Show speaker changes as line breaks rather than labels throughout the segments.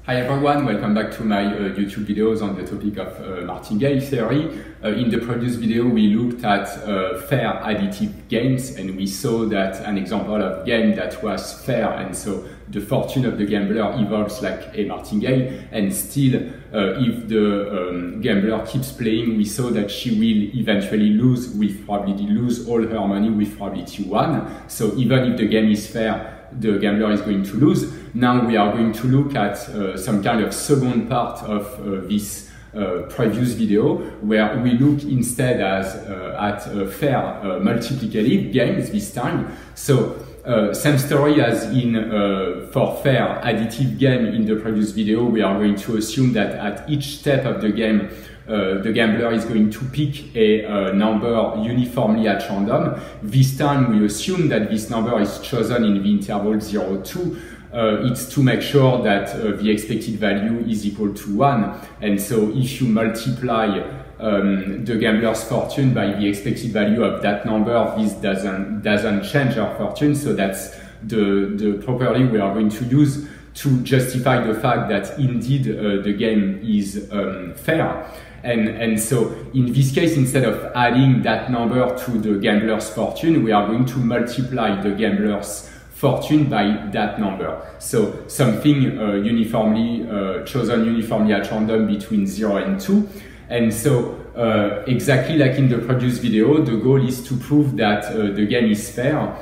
Hi everyone, welcome back to my YouTube videos on the topic of Martingale theory. In the previous video we looked at fair additive games, and we saw that an example of game that was fair, and so the fortune of the gambler evolves like a martingale, and still if the gambler keeps playing, we saw that she will eventually lose, with probability lose all her money with probability 1. So even if the game is fair, the gambler is going to lose. Now we are going to look at some kind of second part of this previous video, where we look instead at fair multiplicative games this time. So same story as in for fair additive game in the previous video. We are going to assume that at each step of the game the gambler is going to pick a number uniformly at random. This time we assume that this number is chosen in the interval 0, 2. It's to make sure that the expected value is equal to 1. And so if you multiply the gambler's fortune by the expected value of that number, this doesn't change our fortune. So that's the property we are going to use to justify the fact that indeed the game is fair. And so in this case, instead of adding that number to the gambler's fortune, we are going to multiply the gambler's fortune by that number. So something uniformly chosen uniformly at random between 0 and 2. And so exactly like in the previous video, the goal is to prove that the game is fair,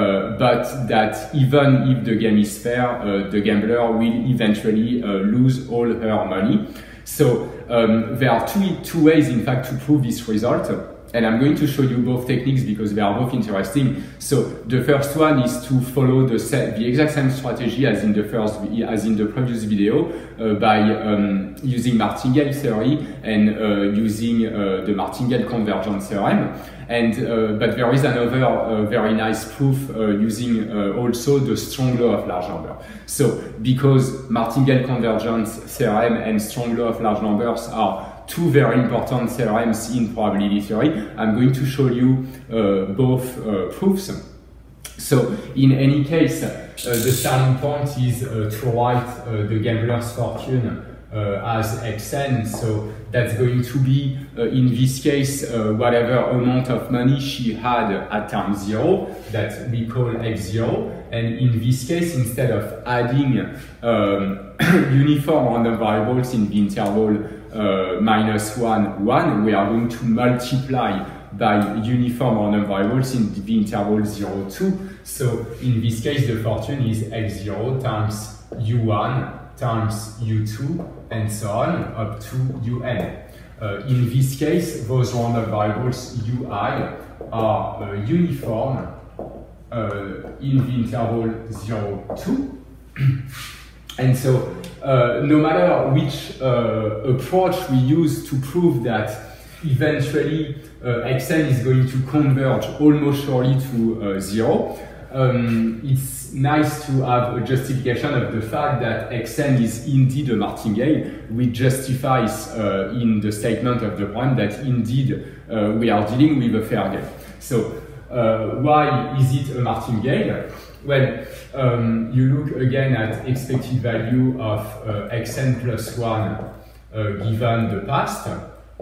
but that even if the game is fair, the gambler will eventually lose all her money. So there are two ways, in fact, to prove this result, and I'm going to show you both techniques because they are both interesting. So the first one is to follow the exact same strategy as in the previous video by using Martingale theory and using the Martingale convergence theorem. And but there is another very nice proof using also the strong law of large number. So because Martingale convergence theorem and strong law of large numbers are two very important theorems in probability theory, I'm going to show you both proofs. So in any case, the starting point is to write the gambler's fortune as xn. So that's going to be, in this case, whatever amount of money she had at time 0, that we call x0. And in this case, instead of adding uniform random variables in the interval -1, 1, we are going to multiply by uniform random variables in the interval 0, 2. So in this case, the fortune is x0 times u1 times u2 and so on up to un. In this case, those random variables ui are uniform in the interval 0, 2. And so no matter which approach we use to prove that eventually xn is going to converge almost surely to 0, it's nice to have a justification of the fact that xn is indeed a martingale, which justifies in the statement of the problem that indeed we are dealing with a fair game. So why is it a martingale? Well, you look again at expected value of xn plus 1 given the past.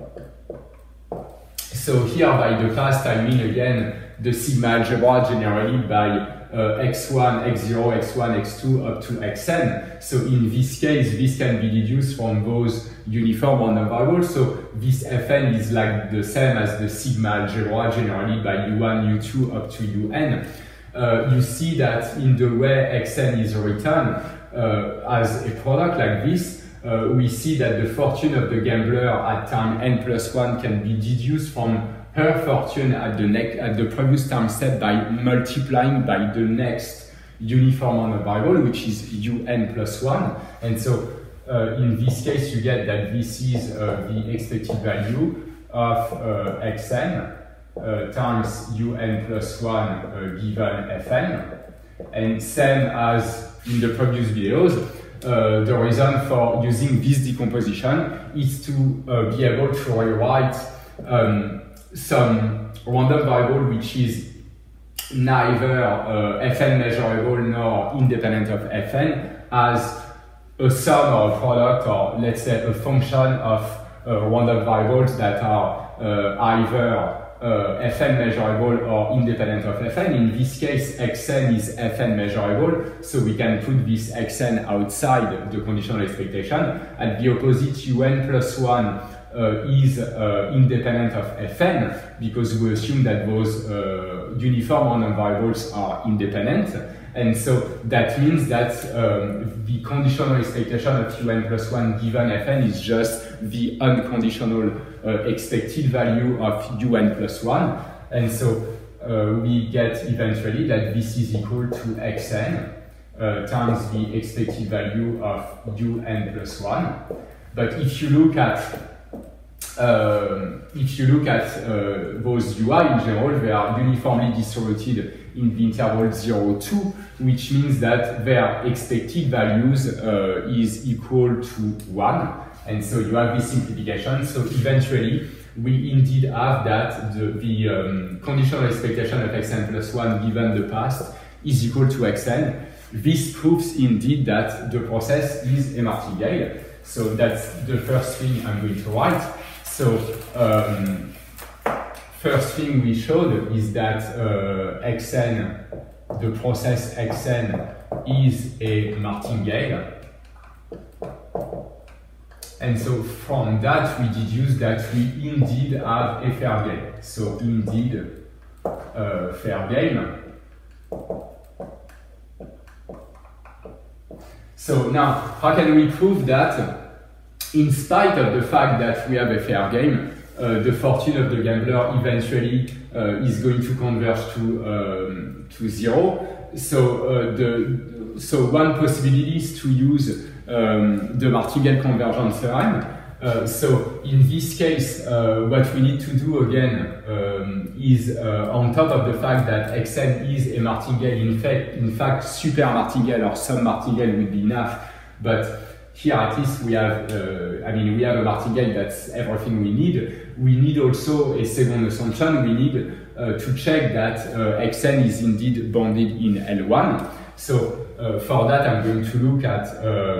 So here by the past I mean again the sigma algebra generally by x1, x0, x1, x2 up to xn. So in this case, this can be deduced from those uniform random variables. So this fn is like the same as the sigma algebra generally by u1, u2 up to un. You see that in the way xn is written as a product like this, we see that the fortune of the gambler at time n plus 1 can be deduced from her fortune at the previous time step by multiplying by the next uniform random variable, which is un plus 1. And so in this case, you get that this is the expected value of xn times un plus 1 given fn. And same as in the previous videos, the reason for using this decomposition is to be able to rewrite some random variable which is neither fn measurable nor independent of fn as a sum or a product, or let's say a function of random variables that are either Fn measurable or independent of Fn. In this case, Xn is Fn measurable, so we can put this Xn outside the conditional expectation. At the opposite, Un plus 1 is independent of Fn, because we assume that those uniform random variables are independent. And so that means that the conditional expectation of Un plus 1 given Fn is just the unconditional expected value of Un plus 1. And so we get eventually that this is equal to Xn times the expected value of Un plus 1. But if you look at those UI in general, they are uniformly distributed in the interval 0, 2, which means that their expected values is equal to 1. And so you have this simplification. So eventually, we indeed have that the conditional expectation of Xn plus 1 given the past is equal to Xn. This proves indeed that the process is a martingale. So that's the first thing I'm going to write. So first thing we showed is that Xn, the process Xn is a martingale. And so from that we deduce that we indeed have a fair game. So indeed fair game. So now how can we prove that in spite of the fact that we have a fair game, the fortune of the gambler eventually is going to converge to 0. So one possibility is to use the Martingale convergence theorem. So in this case, what we need to do again is on top of the fact that Xn is a martingale, in fact super martingale or some martingale would be enough, but here at least we have, we have a martingale that's everything we need. We need also a second assumption. We need to check that Xn is indeed bounded in L1. So for that, I'm going to look at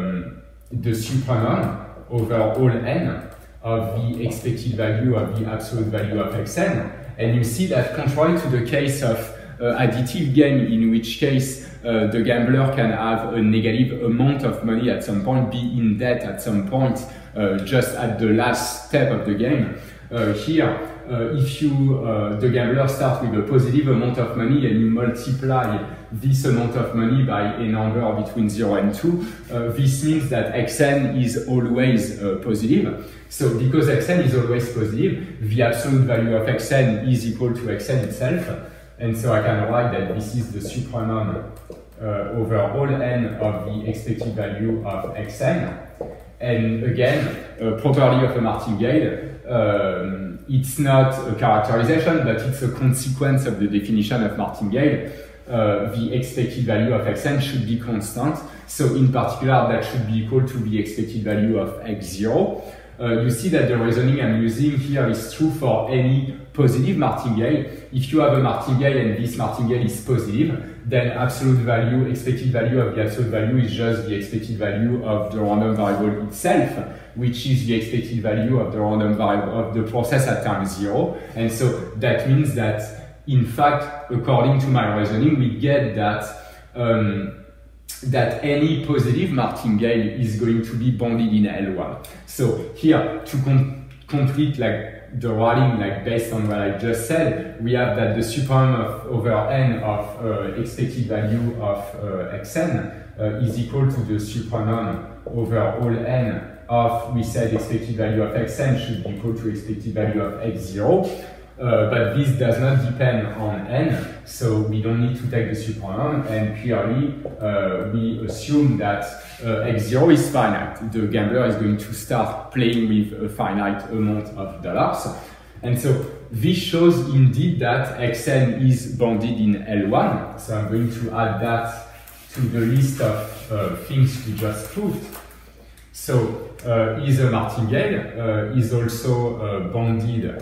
the supremum over all n of the expected value of the absolute value of Xn. And you see that contrary to the case of additive game, in which case the gambler can have a negative amount of money at some point, be in debt at some point, just at the last step of the game. Here, if the gambler starts with a positive amount of money and you multiply this amount of money by a number between 0 and 2, this means that Xn is always positive. So because Xn is always positive, the absolute value of Xn is equal to Xn itself. And so I can write that this is the supremum over all n of the expected value of Xn. And again, property of a martingale, it's not a characterization, but it's a consequence of the definition of martingale. The expected value of Xn should be constant. So in particular, that should be equal to the expected value of X0. You see that the reasoning I'm using here is true for any positive martingale. If you have a martingale and this martingale is positive, then absolute value, expected value of the absolute value is just the expected value of the random variable itself, which is the expected value of the random variable of the process at time 0. And so that means that, in fact, according to my reasoning, we get that that any positive martingale is going to be bounded in L1. So here, to complete like the writing, like based on what I just said, we have that the supremum over n of expected value of Xn is equal to the supremum over all n of, we said, expected value of Xn should be equal to expected value of X0. But this does not depend on n, so we don't need to take the supremum, and clearly we assume that X0 is finite. The gambler is going to start playing with a finite amount of dollars. And so this shows indeed that Xn is bounded in L1. So I'm going to add that to the list of things we just proved. So is a martingale, is also bounded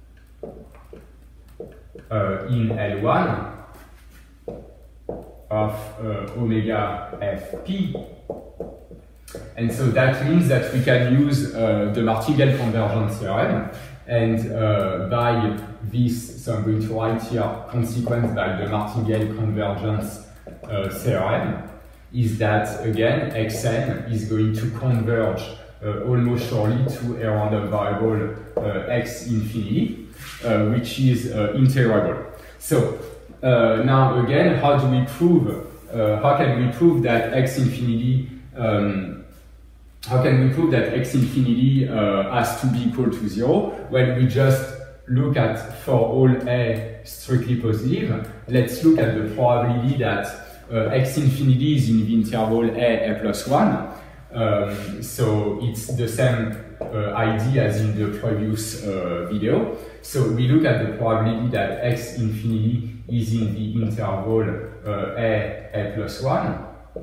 in L1 of omega fp, And so that means that we can use the Martingale convergence theorem, and by this, so I'm going to write here consequence by the Martingale convergence theorem, is that again xn is going to converge almost surely to a random variable x infinity, which is integrable. So now again, how do we prove? How can we prove that x infinity? How can we prove that x infinity has to be equal to 0? Well, we just look at for all a strictly positive. Let's look at the probability that x infinity is in the interval a plus 1. So it's the same idea as in the previous video. So we look at the probability that x infinity is in the interval a plus 1.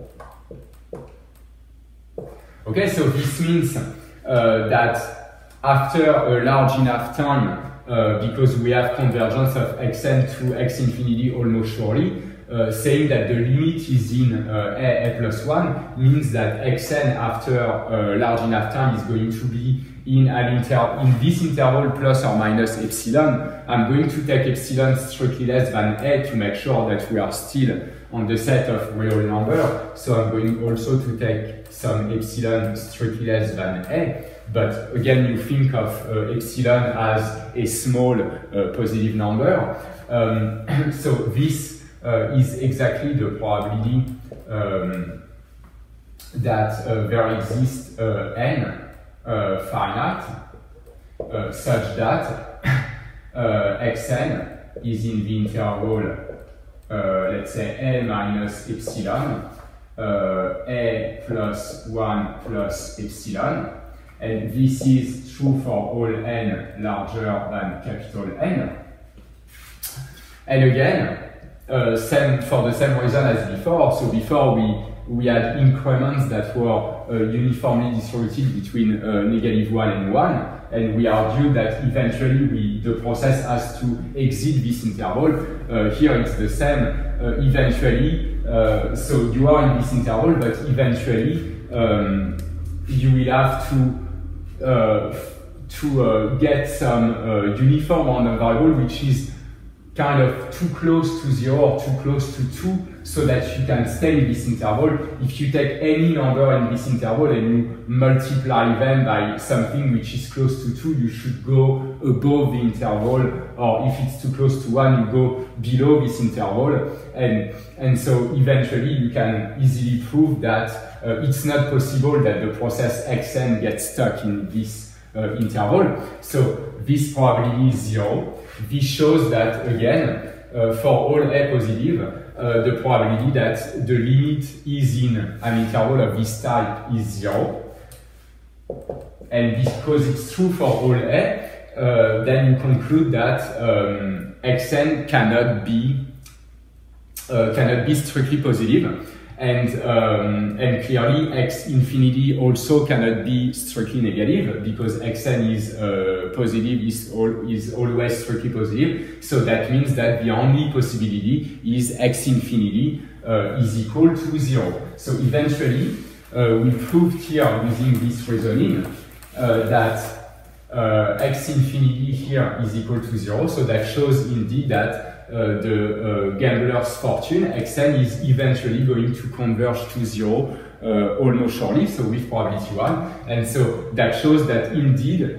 Okay, so this means that after a large enough time, because we have convergence of xn to x infinity almost surely, saying that the limit is in a plus 1 means that xn after a large enough time is going to be in this interval plus or minus epsilon. I'm going to take epsilon strictly less than a to make sure that we are still on the set of real number. So I'm going also to take some epsilon strictly less than a. But again, you think of epsilon as a small positive number. So this is exactly the probability that there exists n finite such that xn is in the interval let's say a minus epsilon, a plus 1 plus epsilon, and this is true for all n larger than capital N. And again, same for the same reason as before. So before we had increments that were uniformly distributed between -1 and 1, and we argued that eventually the process has to exit this interval. Here it's the same. Eventually, so you are in this interval, but eventually you will have to get some uniform random variable which is kind of too close to 0 or too close to 2 so that you can stay in this interval. If you take any number in this interval and you multiply them by something which is close to 2, you should go above the interval, or if it's too close to 1, you go below this interval. And so eventually you can easily prove that it's not possible that the process xn gets stuck in this interval. So this probability is 0. This shows that, again, for all a positive, the probability that the limit is in an interval of this type is 0. And because it's true for all a, then you conclude that xn cannot be strictly positive. And clearly x infinity also cannot be strictly negative because xn is positive is always strictly positive. So that means that the only possibility is x infinity is equal to 0. So eventually we proved here using this reasoning that x infinity here is equal to 0. So that shows indeed that the gambler's fortune, xn, is eventually going to converge to 0 almost surely, so with probability 1. And so that shows that indeed,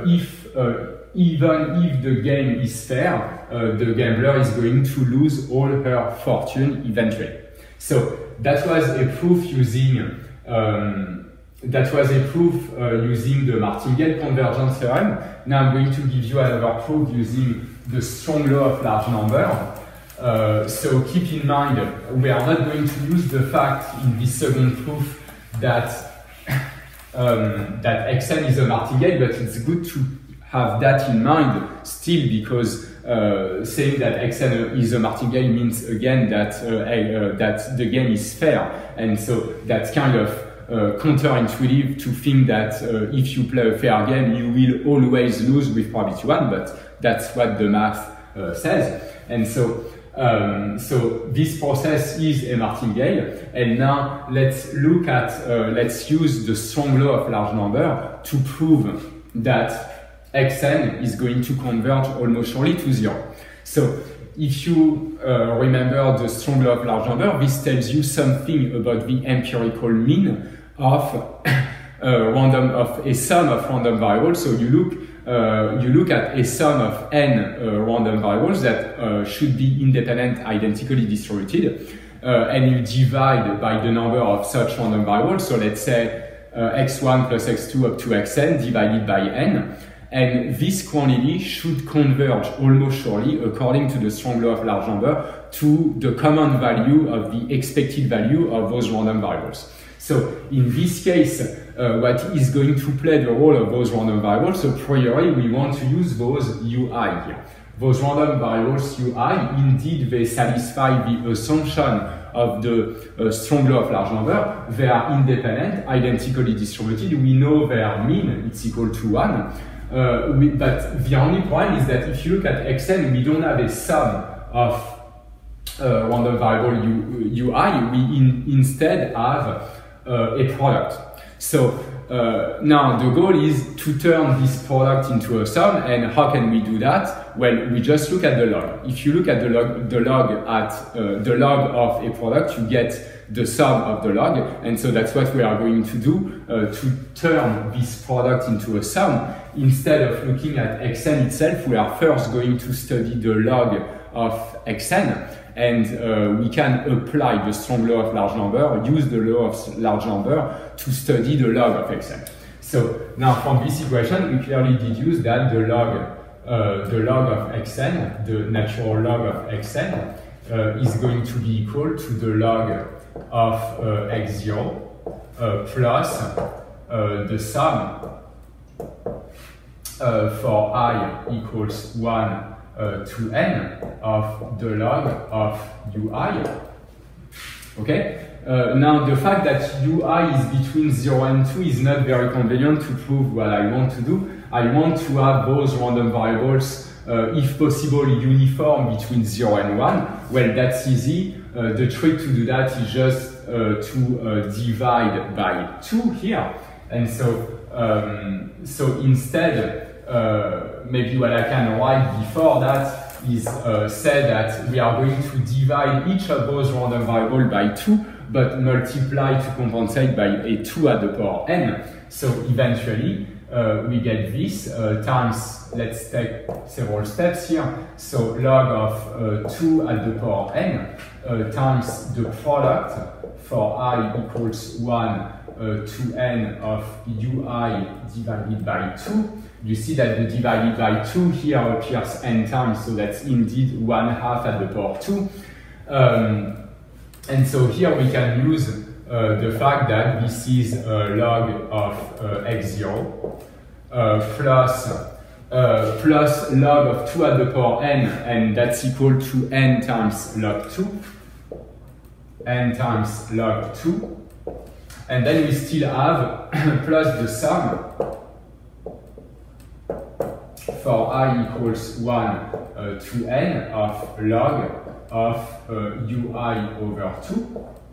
even if the game is fair, the gambler is going to lose all her fortune eventually. So that was a proof using using the Martingale convergence theorem. Now I'm going to give you another proof using the strong law of large number. So keep in mind, we are not going to use the fact in this second proof that that xn is a Martingale, but it's good to have that in mind still, because saying that xn is a Martingale means again that that the game is fair, and so that's kind of counterintuitive to think that if you play a fair game, you will always lose with probability 1, but that's what the math says. And so So this process is a Martingale, and now let's look at, let's use the strong law of large number to prove that xn is going to converge almost surely to 0. So if you remember the strong law of large number, this tells you something about the empirical mean of a sum of random variables. So you look at a sum of n random variables that should be independent, identically distributed, and you divide by the number of such random variables. So let's say x1 plus x2 up to xn divided by n. And this quantity should converge almost surely, according to the strong law of large number, to the common value of the expected value of those random variables. So in this case, what is going to play the role of those random variables, a priori, we want to use those ui here. Those random variables ui, indeed, they satisfy the assumption of the strong law of large number. They are independent, identically distributed. We know their mean, it's equal to 1. But the only problem is that if you look at xn, we don't have a sum of random variable ui, we instead have a product. So now the goal is to turn this product into a sum, and how can we do that? Well, we just look at the log. If you look at the log of a product, you get the sum of the log, and so that's what we are going to do to turn this product into a sum. Instead of looking at xn itself, we are first going to study the log of xn, and we can apply the strong law of large number, use the law of large number to study the log of xn. So now from this equation, we clearly deduce that the log of xn, the natural log of xn, is going to be equal to the log of x0 plus the sum for I equals 1 to n of the log of ui. Okay? Now the fact that ui is between 0 and 2 is not very convenient to prove what I want to do. I want to have those random variables, if possible, uniform between 0 and 1. Well, that's easy. The trick to do that is just to divide by 2 here. And so, instead, maybe what I can write before that is say that we are going to divide each of those random variables by 2, but multiply to compensate by a 2 at the power n. So eventually, we get this times, let's take several steps here. So log of 2 at the power n times the product for I equals 1 to n of ui divided by 2. You see that the divided by 2 here appears n times, so that's indeed 1/2 at the power 2. And so here we can use the fact that this is log of x0 plus log of 2 at the power n, and that's equal to n times log 2, n times log 2. And then we still have plus the sum for I equals 1 to n of log of ui over 2.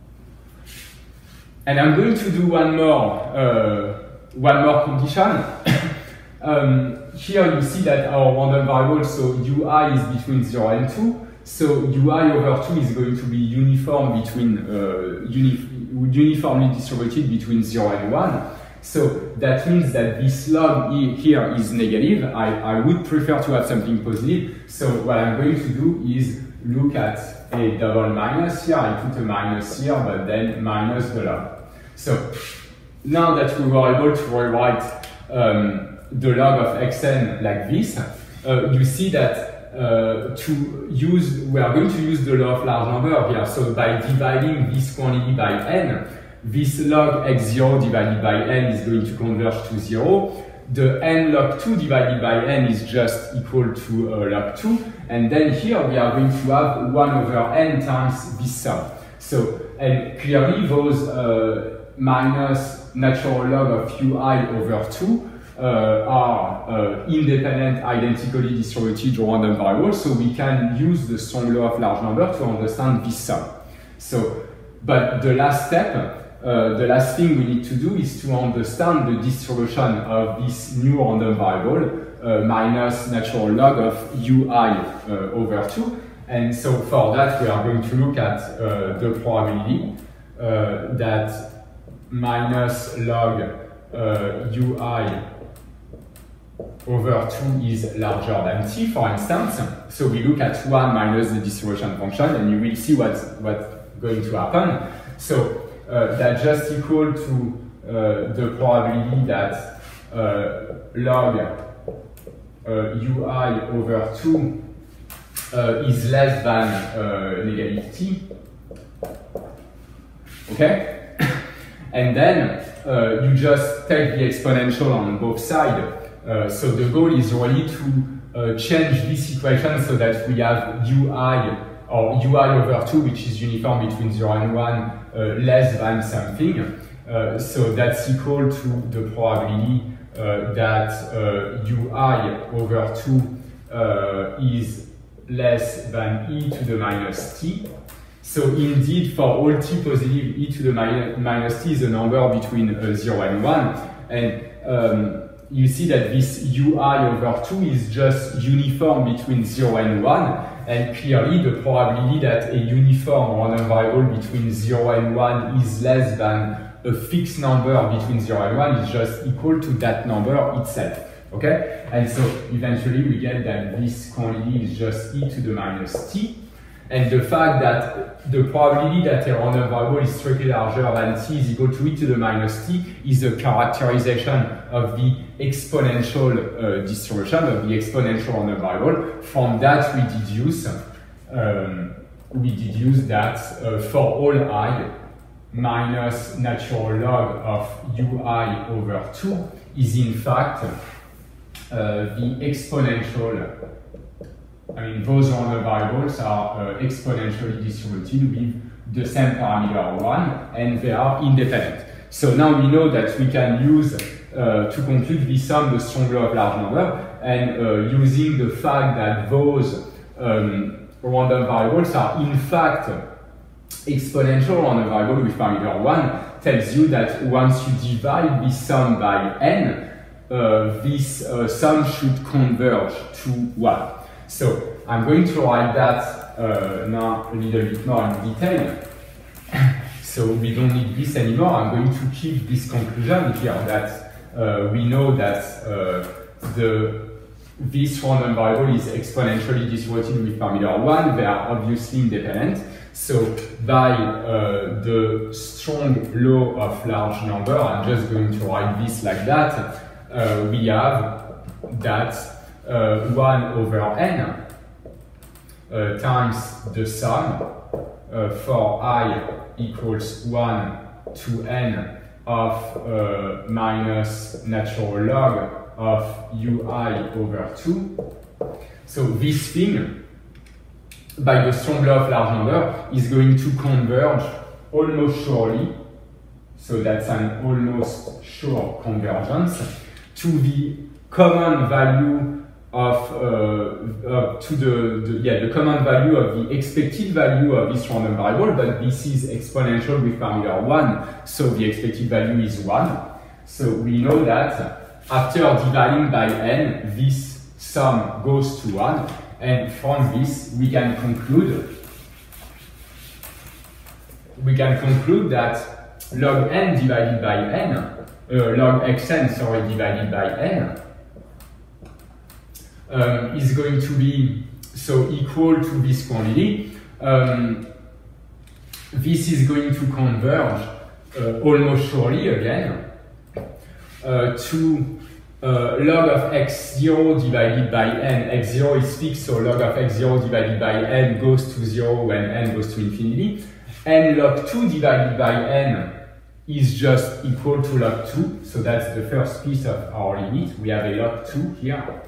And I'm going to do one more condition. Here you see that our random variable, so ui is between 0 and 2. So ui over 2 is going to be uniform between uniformly distributed between 0 and 1. So that means that this log here is negative. I would prefer to have something positive. So what I'm going to do is look at a double minus here. I put a minus here, but then minus the log. So now that we were able to rewrite the log of xn like this, you see that we are going to use the law of large number here. So by dividing this quantity by n, this log x0 divided by n is going to converge to 0. The n log 2 divided by n is just equal to log 2. And then here we are going to have 1 over n times this sum. So, and clearly those minus natural log of ui over 2 are independent, identically distributed random variables, so we can use the strong law of large number to understand this sum. So, but the last step, the last thing we need to do is to understand the distribution of this new random variable minus natural log of ui over 2. And so for that, we are going to look at the probability that minus log ui over 2 is larger than t, for instance. So we look at 1 minus the distribution function, and you will see what's going to happen. So that's just equal to the probability that log ui over 2 is less than negative t. Okay? And then you just take the exponential on both sides. So the goal is really to change this equation so that we have ui, or ui over 2, which is uniform between 0 and 1, less than something. So that's equal to the probability that ui over 2 is less than e to the minus t. So indeed, for all t positive, e to the minus t is a number between 0 and 1. And you see that this ui over 2 is just uniform between 0 and 1. And clearly, the probability that a uniform random variable between 0 and 1 is less than a fixed number between 0 and 1 is just equal to that number itself. Okay? And so eventually we get that this quantity is just e to the minus t. And the fact that the probability that a random variable is strictly larger than t is equal to e to the minus t is a characterization of the exponential distribution of the exponential random variable. From that we deduce that for all I, minus natural log of ui over 2 is in fact the exponential. I mean, those random variables are exponentially distributed with the same parameter 1, and they are independent. So now we know that we can use to compute this sum the strong law of large number, and using the fact that those random variables are in fact exponential random variable with parameter 1 tells you that once you divide this sum by n, this sum should converge to 1. So I'm going to write that now a little bit more in detail. So we don't need this anymore. I'm going to keep this conclusion here that we know that this random variable is exponentially distributed with parameter 1. They are obviously independent. So by the strong law of large number, I'm just going to write this like that. We have that 1 over n times the sum for I equals 1 to n of minus natural log of ui over 2. So this thing, by the strong law of large number, is going to converge almost surely, so that's an almost sure convergence, to the common value of the common value of the expected value of this random variable, but this is exponential with parameter 1, so the expected value is 1. So we know that after dividing by n, this sum goes to 1, and from this we can conclude that log n divided by n, log xn, sorry, divided by n, is going to be so equal to this quantity. This is going to converge almost surely again to log of x0 divided by n. x0 is fixed, so log of x0 divided by n goes to 0 when n goes to infinity. And log 2 divided by n is just equal to log 2, so that's the first piece of our limit. We have a log 2 here.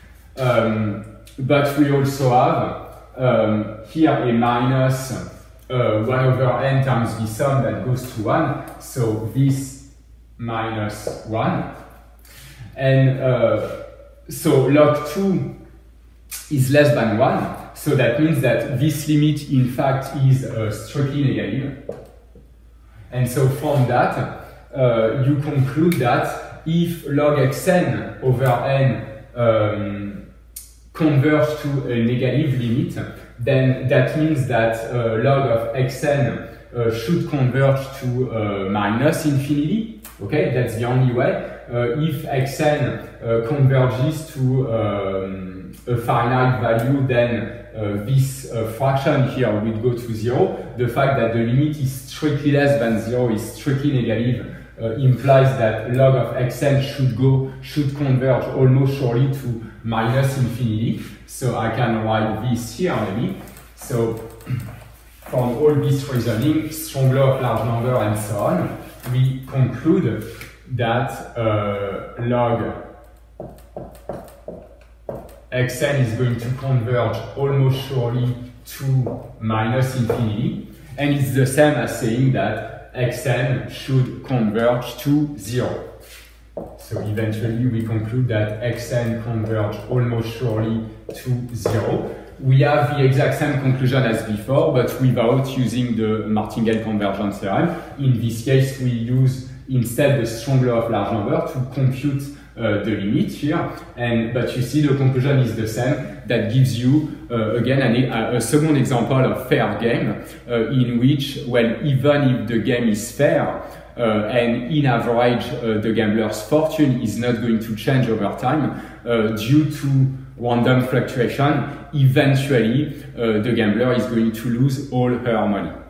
But we also have here a minus 1 over n times the sum that goes to 1, so this minus 1. And so log 2 is less than 1. So that means that this limit, in fact, is strictly negative. And so from that, you conclude that if log xn over n converge to a negative limit, then that means that log of xn should converge to minus infinity. Okay, that's the only way. If xn converges to a finite value, then this fraction here would go to 0. The fact that the limit is strictly less than 0 is strictly negative implies that log of xn should converge almost surely to minus infinity. So I can write this here maybe. So from all this reasoning, strong law of large number and so on, we conclude that log xn is going to converge almost surely to minus infinity, and it's the same as saying that xn should converge to 0. So eventually we conclude that xn converge almost surely to 0. We have the exact same conclusion as before, but without using the Martingale convergence theorem. In this case, we use instead the strong law of large number to compute the limit here. But you see the conclusion is the same. That gives you, again, a second example of fair game in which, well, even if the game is fair, and in average, the gambler's fortune is not going to change over time due to random fluctuation, eventually the gambler is going to lose all her money.